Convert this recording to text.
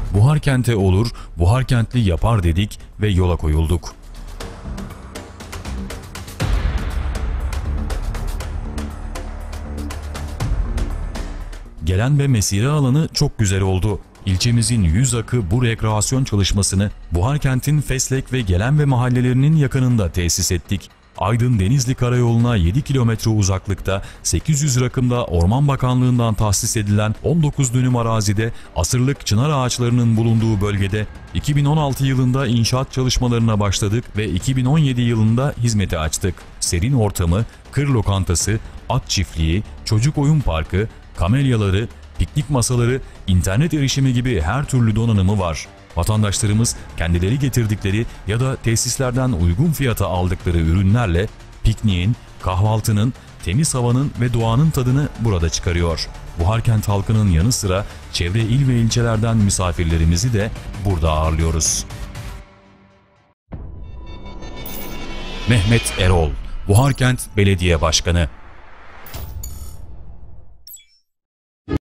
Buhar kente olur, buhar kentli yapar dedik ve yola koyulduk. Gelen ve mesire alanı çok güzel oldu. İlçemizin yüz akı bu rekreasyon çalışmasını Buharkent'in Feslek ve Gelen ve mahallelerinin yakınında tesis ettik. Aydın-Denizli Karayolu'na 7 kilometre uzaklıkta 800 rakımda Orman Bakanlığı'ndan tahsis edilen 19 dönüm arazide asırlık çınar ağaçlarının bulunduğu bölgede 2016 yılında inşaat çalışmalarına başladık ve 2017 yılında hizmete açtık. Serin ortamı, kır lokantası, at çiftliği, çocuk oyun parkı, kamelyaları, piknik masaları, internet erişimi gibi her türlü donanımı var. Vatandaşlarımız kendileri getirdikleri ya da tesislerden uygun fiyata aldıkları ürünlerle pikniğin, kahvaltının, temiz havanın ve doğanın tadını burada çıkarıyor. Buharkent halkının yanı sıra çevre il ve ilçelerden misafirlerimizi de burada ağırlıyoruz. Mehmet Erol, Buharkent Belediye Başkanı.